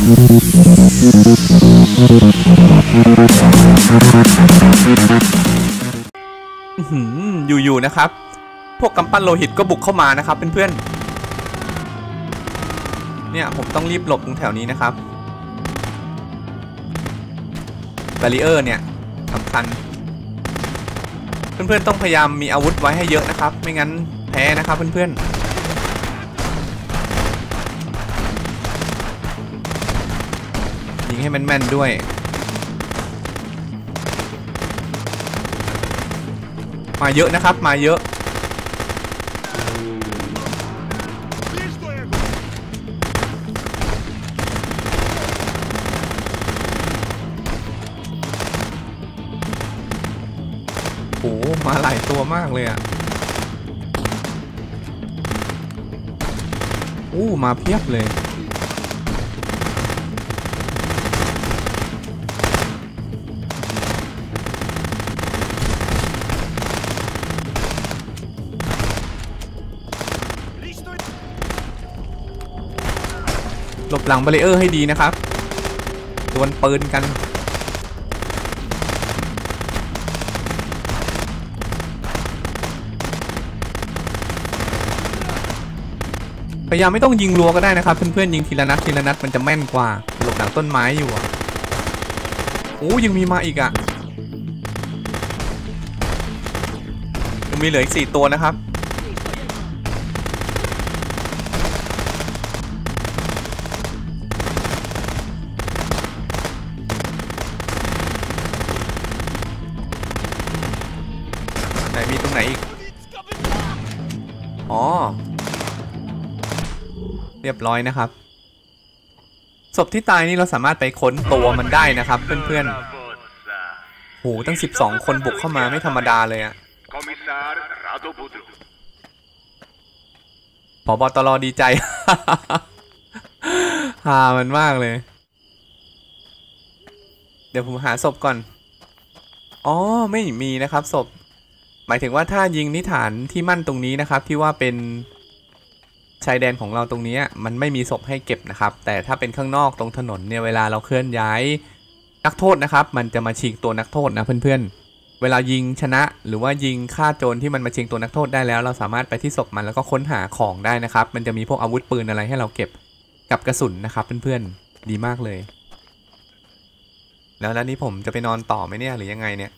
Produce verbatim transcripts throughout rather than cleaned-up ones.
อยู่ๆนะครับพวกกำปั้นโลหิตก็บุกเข้ามานะครับเพื่อนๆเนี่ยผมต้องรีบหลบตรงแถวนี้นะครับแบรีเออร์เนี่ยสำคัญเพื่อนๆต้องพยายามมีอาวุธไว้ให้เยอะนะครับไม่งั้นแพ้นะครับเพื่อนๆยิงให้แม่นๆด้วยมาเยอะนะครับมาเยอะโอ้มาหลายตัวมากเลยอ่ะโอ้มาเพียบเลยหลบหลังบารีเออร์ให้ดีนะครับดวลปืนกันพยายามไม่ต้องยิงรัวก็ได้นะครับเพื่อนๆยิงทีละนัดทีละนัดมันจะแม่นกว่าหลบหลังต้นไม้อยู่อ่ะโอ้ยังมีมาอีกอ่ะยังมีเหลืออีกสี่ตัวนะครับไหนมีตรงไหนอีกอ๋อเรียบร้อยนะครับศพที่ตายนี่เราสามารถไปค้นตัวมันได้นะครับเพื่อนๆโหตั้งสิบสองคนบุกเข้ามาไม่ธรรมดาเลยอะผบ.ตร.ดีใจ ฮามันมากเลยเดี๋ยวผมหาศพก่อนอ๋อไม่มีนะครับศพหมายถึงว่าถ้ายิงนิฐานที่มั่นตรงนี้นะครับที่ว่าเป็นชายแดนของเราตรงนี้มันไม่มีศพให้เก็บนะครับแต่ถ้าเป็นข้างนอกตรงถนนเนี่ยเวลาเราเคลื่อนย้ายนักโทษนะครับมันจะมาชิงตัวนักโทษนะเพื่อนๆเวลายิงชนะหรือว่ายิงฆ่าโจรที่มันมาชิงตัวนักโทษได้แล้วเราสามารถไปที่ศพมันแล้วก็ค้นหาของได้นะครับมันจะมีพวกอาวุธปืนอะไรให้เราเก็บกับกระสุนนะครับเพื่อนๆดีมากเลยแล้วแล้วนี้ผมจะไปนอนต่อไหมเนี่ยหรือยังไงเนี่ย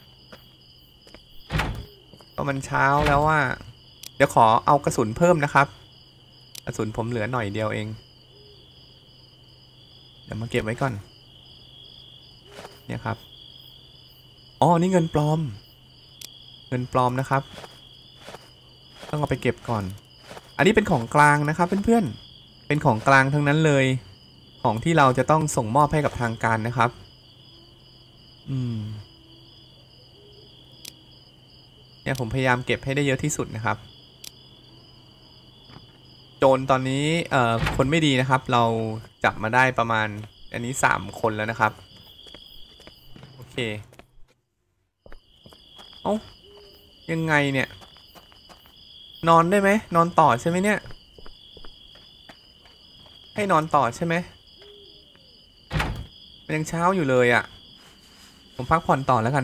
ก็มันเช้าแล้วว่าเดี๋ยวขอเอากระสุนเพิ่มนะครับกระสุนผมเหลือหน่อยเดียวเองเดี๋ยวมาเก็บไว้ก่อนเนี่ยครับอ๋อนี่เงินปลอมเงินปลอมนะครับต้องเอาไปเก็บก่อนอันนี้เป็นของกลางนะครับเพื่อนๆเป็นของกลางทั้งนั้นเลยของที่เราจะต้องส่งมอบให้กับทางการนะครับอืมเนี่ยผมพยายามเก็บให้ได้เยอะที่สุดนะครับโจรตอนนี้เอ่อคนไม่ดีนะครับเราจับมาได้ประมาณอันนี้สามคนแล้วนะครับโอเคเอ้ายังไงเนี่ยนอนได้ไหมนอนต่อใช่ไหมเนี่ยให้นอนต่อใช่ไหมมันยังเช้าอยู่เลยอ่ะผมพักผ่อนต่อแล้วกัน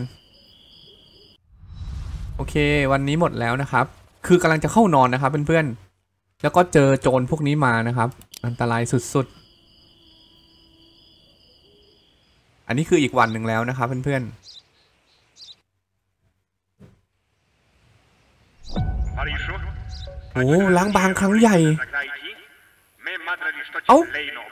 โอเควันนี้หมดแล้วนะครับคือกำลังจะเข้านอนนะครับเพื่อนๆแล้วก็เจอโจรพวกนี้มานะครับอันตรายสุดๆอันนี้คืออีกวันหนึ่งแล้วนะครับเพื่อนๆโอ้ล้างบางครั้งใหญ่เอ้า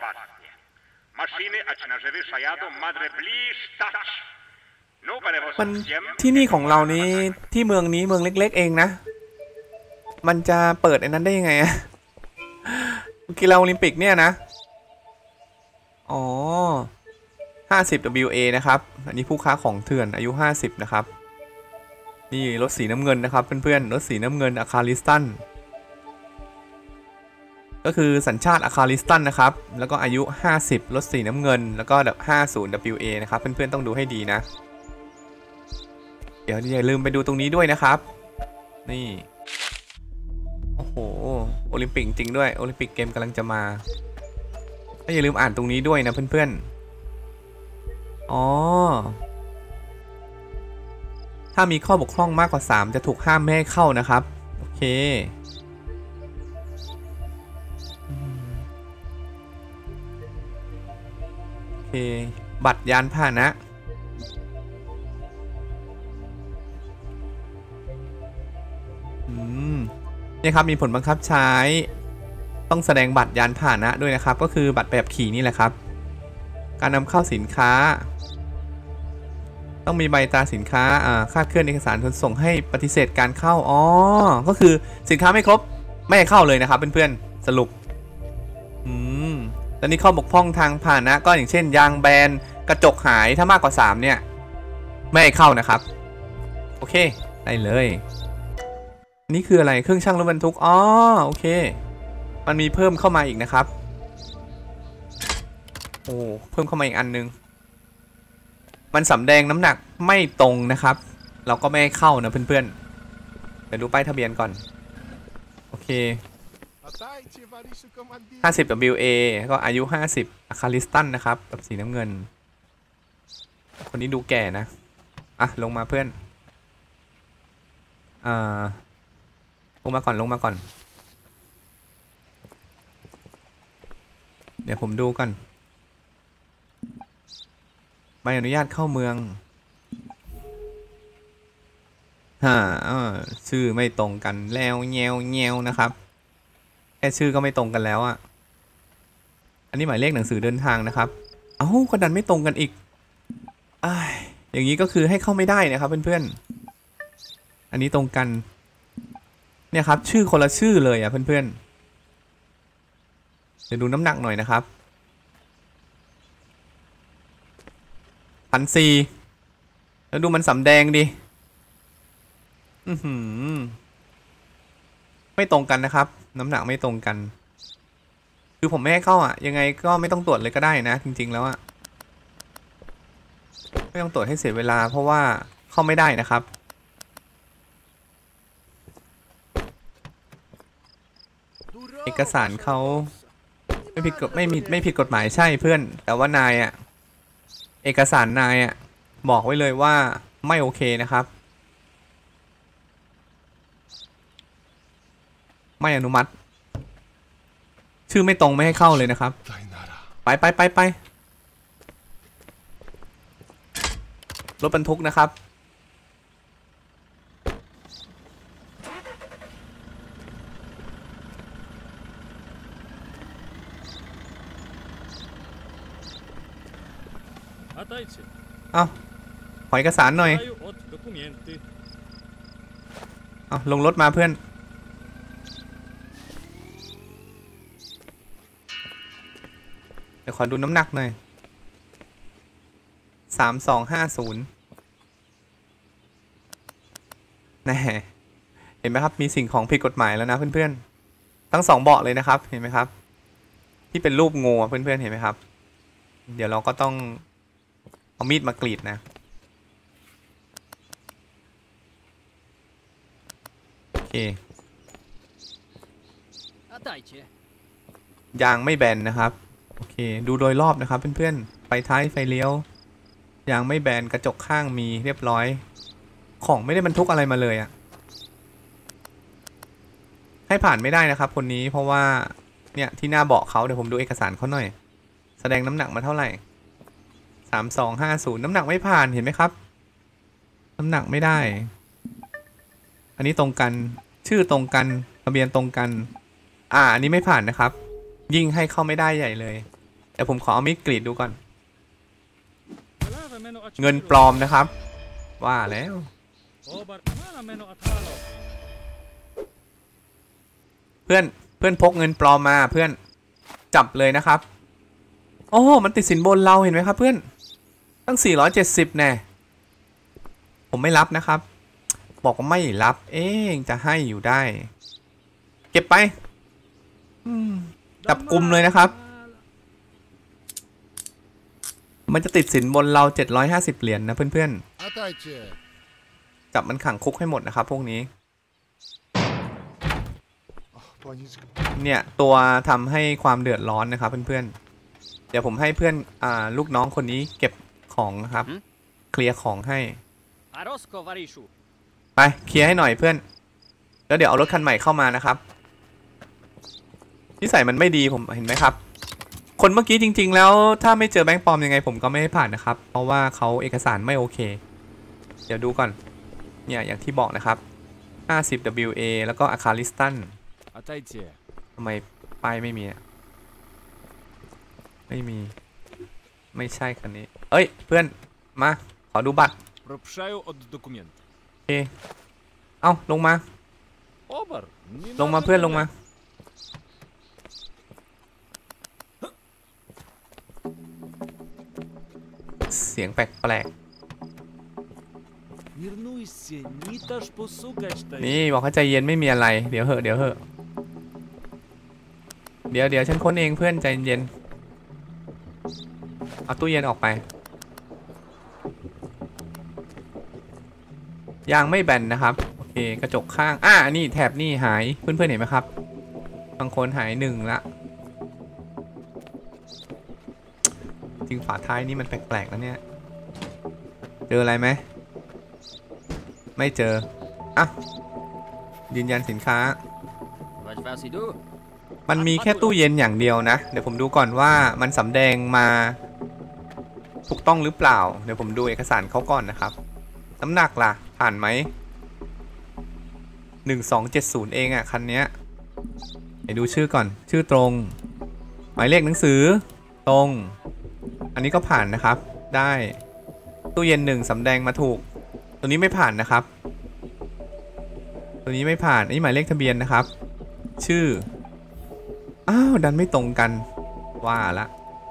มันที่นี่ของเรานี้ที่เมืองนี้เมืองเล็กๆเองนะมันจะเปิดไอ้นั้นได้ยังไงอะกีฬาโอลิมปิกเนี่ยนะอ๋อ ห้าสิบ ดับเบิลยู เอ นะครับอันนี้ผู้ค้าของเถื่อนอายุห้าสิบนะครับนี่รถสีน้ำเงินนะครับเพื่อนๆรถสีน้ำเงินอาคาลิสตันก็คือสัญชาติอาคาลิสตันนะครับแล้วก็อายุห้าสิบรถสีน้ำเงินแล้วก็แบบห้าสิบ ดับเบิลยู เอ นะครับเพื่อนๆต้องดูให้ดีนะเดี๋ยวอย่าลืมไปดูตรงนี้ด้วยนะครับนี่โอ้โหโอลิมปิกจริงด้วยโอลิมปิกเกมกำลังจะมาก็อย่าลืมอ่านตรงนี้ด้วยนะเพื่อนๆอ๋อถ้ามีข้อบกพร่องมากกว่าสามจะถูกห้ามไม่ให้เข้านะครับโอเคโอเคบัตรยานพาหนะอืมนี่ครับมีผลบังคับใช้ต้องแสดงบัตรยานพาหนะด้วยนะครับก็คือบัตรแบบขี่นี่แหละครับการนำเข้าสินค้าต้องมีใบตราสินค้าอ่าคาดเคลื่อนเอกสารขนส่งให้ปฏิเสธการเข้าอ๋อก็คือสินค้าไม่ครบไม่ให้เข้าเลยนะครับเพื่อนๆสรุปอืมแล้วนี่ข้อบกพร่องทางพาหนะก็อย่างเช่นยางแบนกระจกหายถ้ามากกว่าสามเนี่ยไม่ให้เข้านะครับโอเคได้เลยนี่คืออะไรเครื่องชั่งรถบรรทุกอ๋อโอเคมันมีเพิ่มเข้ามาอีกนะครับโอ้เพิ่มเข้ามาอีกอันนึงมันสำแดงน้ำหนักไม่ตรงนะครับเราก็ไม่ให้เข้านะเพื่อนๆเดี๋ยวดูป้ายทะเบียนก่อนโอเคห้าสิบ ดับเบิลยู เอ ก็อายุห้าสิบอะคาลิสตันนะครับกับสีน้ำเงินคนนี้ดูแก่นะอ่ะลงมาเพื่อนอ่าลงมาก่อนลงมาก่อนเดี๋ยวผมดูก่อนใบอนุญาตเข้าเมืองฮ่าชื่อไม่ตรงกันแล้วแงวแงวนะครับแค่ชื่อก็ไม่ตรงกันแล้วอ่ะอันนี้หมายเลขหนังสือเดินทางนะครับเอ้าก็ดันไม่ตรงกันอีกอ้ายอย่างนี้ก็คือให้เข้าไม่ได้นะครับเพื่อนๆอันนี้ตรงกันเนี่ยครับชื่อคนละชื่อเลยอ่ะเพื่อนๆเดี๋ยวดูน้ำหนักหน่อยนะครับพันสี่แล้วดูมันสำแดงดิอือหือไม่ตรงกันนะครับน้ำหนักไม่ตรงกันคือผมไม่ให้เข้าอ่ะยังไงก็ไม่ต้องตรวจเลยก็ได้นะจริงๆแล้วอ่ะไม่ต้องตรวจให้เสียเวลาเพราะว่าเข้าไม่ได้นะครับเอกสารเขาไม่ผิดกฎไม่มีไม่ผิดกฎหมายใช่เพื่อนแต่ว่านายอ่ะเอกสารนายอ่ะบอกไว้เลยว่าไม่โอเคนะครับไม่อนุมัติชื่อไม่ตรงไม่ให้เข้าเลยนะครับไปไปไปไปรถบรรทุกนะครับเอ้าขอเอกสารหน่อยเอ้าลงรถมาเพื่อนเดี๋ยวขอดูน้ำหนักหน่อยสามสองห้าศูนย์แน่เห็นไหมครับมีสิ่งของผิดกฎหมายแล้วนะเพื่อนๆทั้งสองเบาะเลยนะครับเห็นไหมครับที่เป็นรูปงูเพื่อนๆเห็นไหมครับเดี๋ยวเราก็ต้องเอามีดมากรีดนะโอเคยางไม่แบนนะครับโอเคดูโดยรอบนะครับเพื่อนๆไฟท้ายไฟเลี้ยวยางไม่แบนกระจกข้างมีเรียบร้อยของไม่ได้บรรทุกอะไรมาเลยอะให้ผ่านไม่ได้นะครับคนนี้เพราะว่าเนี่ยที่หน้าเบาะเขาเดี๋ยวผมดูเอกสารเขาหน่อยแสดงน้ำหนักมาเท่าไหร่สามสองห้าศูนย์น้ำหนักไม่ผ่านเห็นไหมครับน้ำหนักไม่ได้อันนี้ตรงกันชื่อตรงกันทะเบียนตรงกันอ่าอันนี้ไม่ผ่านนะครับยิ่งให้เข้าไม่ได้ใหญ่เลยแต่ผมขอเอามีดกรีดดูก่อนเงินปลอมนะครับว่าแล้วเพื่อนเพื่อนพกเงินปลอมมาเพื่อนจับเลยนะครับโอ้มันติดสินบนเราเห็นไหมครับเพื่อนตั้งสี่ร้อยเจ็ดสิบแน่ผมไม่รับนะครับบอกว่าไม่รับเอ๊ะจะให้อยู่ได้เก็บไปจับกุมเลยนะครับมันจะติดสินบนเราเจ็ดร้อยห้าสิบเหรียญ นะเพื่อนๆจับมันขังคุกให้หมดนะครับพวกนี้เนี่ยตัวทำให้ความเดือดร้อนนะครับเพื่อนดี๋ยวผมให้เพื่อนอ่าลูกน้องคนนี้เก็บของนะครับเคลียร์ของให้ไปเคลียร์ให้หน่อยเพื่อนแล้วเดี๋ยวเอารถคันใหม่เข้ามานะครับนิสัยมันไม่ดีผมเห็นไหมครับคนเมื่อกี้จริงๆแล้วถ้าไม่เจอแบงค์ปลอมยังไงผมก็ไม่ให้ผ่านนะครับเพราะว่าเขาเอกสารไม่โอเคเดี๋ยวดูก่อนเนี่ยอย่างที่บอกนะครับห้าสิบ ดับเบิลยู เอ แล้วก็อาคาลิสตันทำไมป้ายไม่มีอ่ะไม่มีไม่ใช่คันนี้เอ้ยเพื่อนมาขอดูบัตรโอเคเอ้าลงมาลงมาเพื่อนลงมาเสียงแปลกๆนี่บอกให้ใจเย็นไม่มีอะไรเดี๋ยวเหอะเดี๋ยวเหอะเดี๋ยวเดี๋ยวฉันค้นเองเพื่อนใจเย็นเอาตู้เย็นออกไปยางไม่แบนนะครับโอเคกระจกข้างอ่านี่แถบนี่หายเพื่อนๆเห็นไหมครับบางคนหายหนึ่งละจริงฝาท้ายนี่มันแปลกๆแล้วเนี่ยเจออะไรไหมไม่เจออ่ะยืนยันสินค้ามันมีแค่ตู้เย็นอย่างเดียวนะเดี๋ยวผมดูก่อนว่ามันสำแดงมาถูกต้องหรือเปล่าเดี๋ยวผมดูเอกสารเขาก่อนนะครับน้ำหนักล่ะผ่านไหมหนึ่งสองเจ็ดศูนย์เองอ่ะคันนี้ไปดูชื่อก่อนชื่อตรงหมายเลขหนังสือตรงอันนี้ก็ผ่านนะครับได้ตู้เย็นหนึ่งสำแดงมาถูกตัวนี้ไม่ผ่านนะครับตัวนี้ไม่ผ่านนี่หมายเลขทะเบียนนะครับชื่ออ้าวดันไม่ตรงกันว่าละ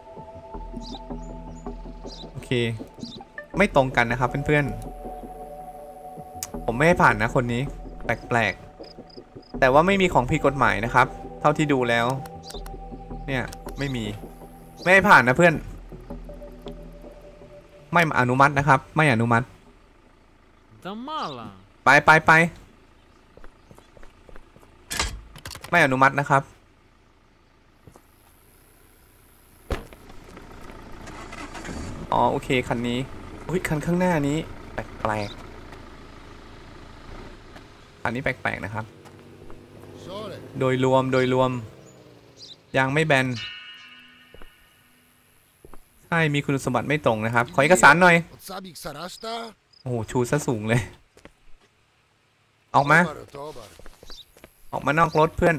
โอเคไม่ตรงกันนะครับเพื่อนๆผมไม่ให้ผ่านนะคนนี้แปลกๆแต่ว่าไม่มีของผิดกฎหมายนะครับเท่าที่ดูแล้วเนี่ยไม่มีไม่ให้ผ่านนะเพื่อนไม่อนุมัตินะครับไม่อนุมัติไปไปไปไม่อนุมัตินะครับอ๋อโอเคคันนี้อุ้ยคันข้างหน้านี้แปลกๆคันนี้แปลกๆนะครับโดยรวมโดยรวมยางไม่แบนใช่มีคุณสมบัติไม่ตรงนะครับขอเอกสารหน่อยโอ้โหชูซะสูงเลยออกมาออกมานอกรถเพื่อน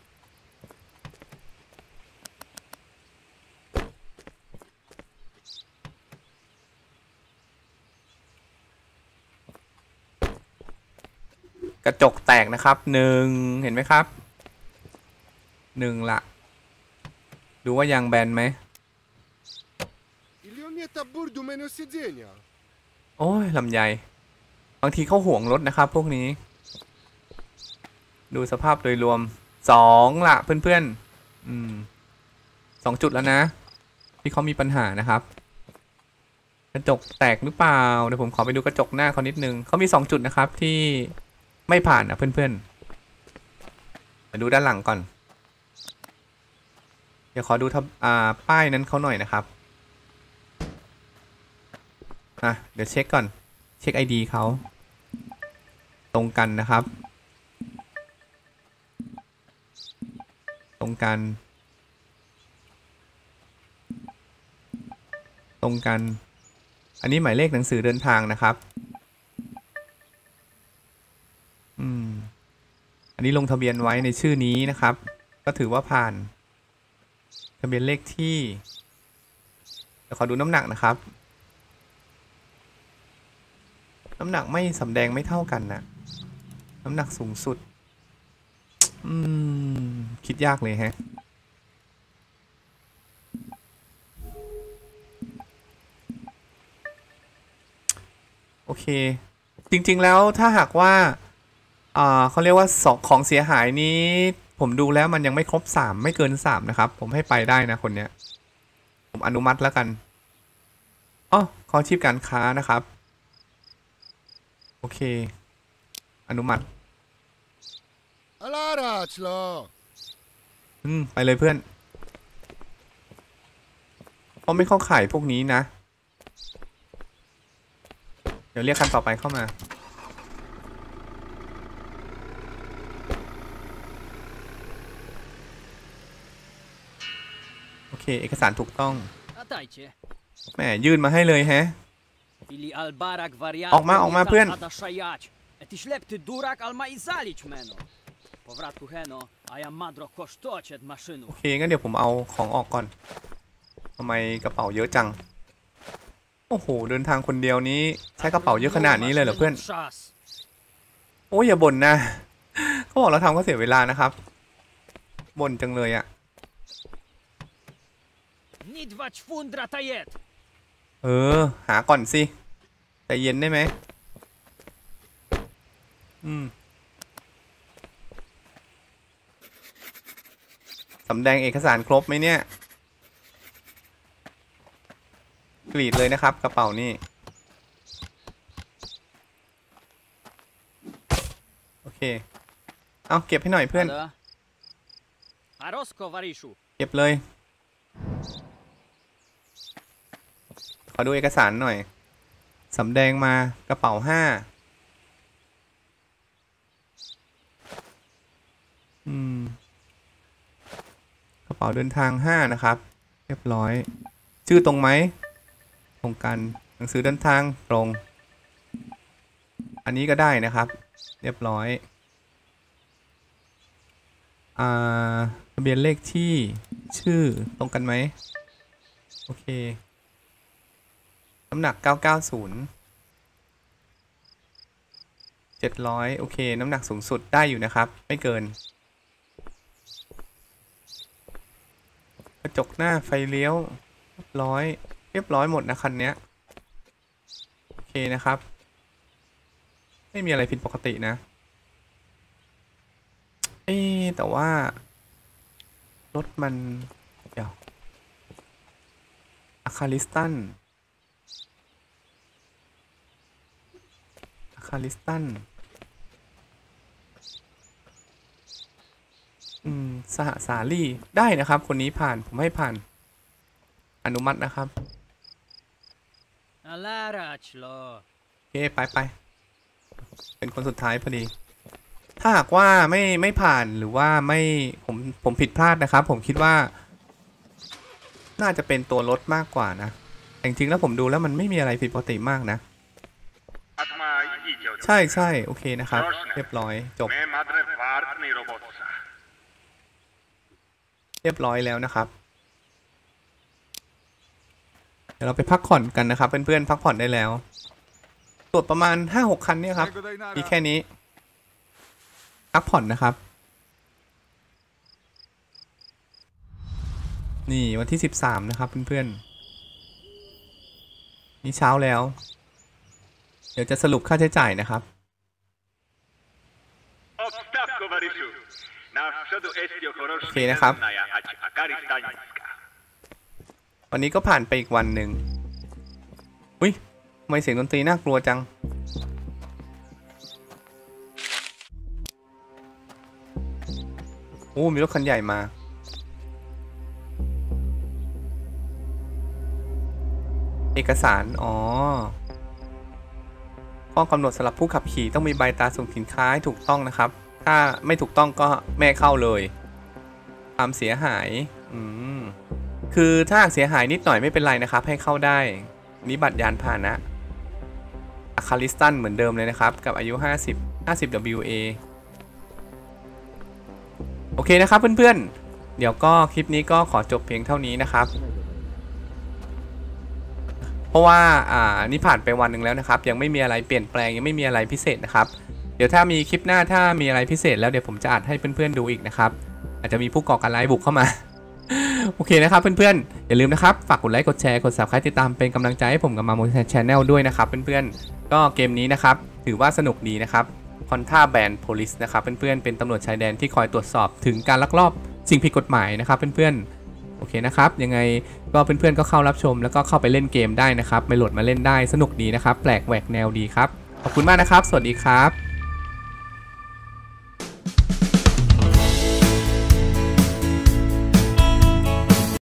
กระจกแตกนะครับหนึ่งเห็นไหมครับหนึ่งละดูว่ายางแบนไหมโอ้ยลำไยบางทีเขาห่วงรถนะครับพวกนี้ดูสภาพโดยรวมสองละเพื่อนๆอืมสองจุดแล้วนะที่เขามีปัญหานะครับกระจกแตกหรือเปล่าเดี๋ยวผมขอไปดูกระจกหน้าเขานิดนึงเขามีสองจุดนะครับที่ไม่ผ่านนะเพื่อนๆมาดูด้านหลังก่อนเดี๋ยวขอดูทับอ่าป้ายนั้นเขาหน่อยนะครับอ่ะเดี๋ยวเช็คก่อนเช็ค ไอ ดี เขาตรงกันนะครับตรงกันตรงกันอันนี้หมายเลขหนังสือเดินทางนะครับอืมอันนี้ลงทะเบียนไว้ในชื่อนี้นะครับก็ถือว่าผ่านทะเบียนเลขที่เดี๋ยวขอดูน้ำหนักนะครับน้ำหนักไม่สำแดงไม่เท่ากันนะน้ำหนักสูงสุดอืมคิดยากเลยฮะโอเคจริงๆแล้วถ้าหากว่าอ่าเขาเรียกว่าสองของเสียหายนี้ผมดูแล้วมันยังไม่ครบสามไม่เกินสามนะครับผมให้ไปได้นะคนเนี้ยผมอนุมัติแล้วกันอ๋อขอชีพการค้านะครับโอเคอนุมัติอืมไปเลยเพื่อนเขาไม่เข้าข่ายพวกนี้นะเดี๋ยวเรียกคันต่อไปเข้ามาโอเคเอกสารถูกต้องแหมยื่นมาให้เลยแฮะออกมาออกมาเพื่อนโอเคงั้นเดี๋ยวผมเอาของออกก่อนทำไมกระเป๋าเยอะจังโอ้โหเดินทางคนเดียวนี้ใช้กระเป๋าเยอะขนาดนี้เลยเหรอเพื่อนโอ้ยอย่าบ่นนะเขาบอกเราทำก็เสียเวลานะครับบ่นจังเลยอะเออหาก่อนสิใจเย็นได้ไหมอืมสำแดงเอกสารครบไหมเนี่ยกรีดเลยนะครับกระเป๋านี่โอเคเอาเก็บให้หน่อยเพื่อนเก็บเลยขอดูเอกสารหน่อยสำแดงมากระเป๋าห้าอืมกระเป๋าเดินทางห้านะครับเรียบร้อยชื่อตรงไหมตรงกันหนังสือเดินทางตรงอันนี้ก็ได้นะครับเรียบร้อยอ่าทะเบียนเลขที่ชื่อตรงกันไหมโอเคน้ำหนักเก้าเก้าศูนย์ เจ็ดร้อยโอเคน้ำหนักสูงสุดได้อยู่นะครับไม่เกินกระจกหน้าไฟเลี้ยวเรียบร้อยเรียบร้อยหมดนะคันนี้โอเคนะครับไม่มีอะไรผิดปกตินะเอ๊ะแต่ว่ารถมันเดี๋ยวอะคาลิสตันอะคาลิสตันอืมสหสาลีได้นะครับคนนี้ผ่านผมให้ผ่านอนุมัตินะครับโอเคไปไปเป็นคนสุดท้ายพอดีถ้าหากว่าไม่ไม่ผ่านหรือว่าไม่ผมผมผิดพลาดนะครับผมคิดว่าน่าจะเป็นตัวรถมากกว่านะแต่จริงๆแล้วผมดูแล้วมันไม่มีอะไรผิดปกติมากนะใช่ใช่โอเคนะครับเรียบร้อยจบเรียบร้อยแล้วนะครับเดี๋ยวเราไปพักผ่อนกันนะครับเพื่อนๆพักผ่อนได้แล้วตรวจประมาณ ห้าหก คันเนี่ยครับมีแค่นี้พักผ่อนนะครับนี่วันที่สิบสามนะครับเพื่อนๆนี่เช้าแล้วเดี๋ยวจะสรุปค่าใช้จ่ายนะครับโอเคนะครับวันนี้ก็ผ่านไปอีกวันหนึ่งอุ้ยทำไมเสียงดนตรีน่ากลัวจังโอ้มีรถคันใหญ่มาเอกสารอ๋อข้อกำหนดสำหรับผู้ขับขี่ต้องมีใบตราส่งสินค้าให้ถูกต้องนะครับถ้าไม่ถูกต้องก็แม่เข้าเลยความเสียหายอืมคือถ้าเสียหายนิดหน่อยไม่เป็นไรนะครับให้เข้าได้นี่บัตรยานพาหนะอะคาลิสตันเหมือนเดิมเลยนะครับกับอายุห้าสิบ ห้าสิบ ดับเบิลยู เอ โอเคนะครับเพื่อนๆเดี๋ยวก็คลิปนี้ก็ขอจบเพียงเท่านี้นะครับเพราะว่าอ่านี่ผ่านไปวันหนึ่งแล้วนะครับยังไม่มีอะไรเปลี่ยนแปลงยังไม่มีอะไรพิเศษนะครับเดี๋ยวถ้ามีคลิปหน้าถ้ามีอะไรพิเศษแล้วเดี๋ยวผมจะอัดให้เพื่อนๆดูอีกนะครับอาจจะมีผู้ก่อการร้ายบุกเข้ามาโอเคนะครับเพื่อนๆอย่าลืมนะครับฝากกดไลค์กดแชร์กด ซับสไครบ์ ติดตามเป็นกำลังใจให้ผมกับมาโมชแนลด้วยนะครับเพื่อนๆก็เกมนี้นะครับถือว่าสนุกดีนะครับคอนท่าแบนโพลิสนะครับเพื่อนๆเป็นตำรวจชายแดนที่คอยตรวจสอบถึงการลักลอบสิ่งผิดกฎหมายนะครับเพื่อนๆโอเคนะครับยังไงก็เพื่อนๆก็เข้ารับชมแล้วก็เข้าไปเล่นเกมได้นะครับไปโหลดมาเล่นได้สนุกดีนะครับแปลกแหวกแนวดีครับขอบคุณมากนะครับสวัสดีครับ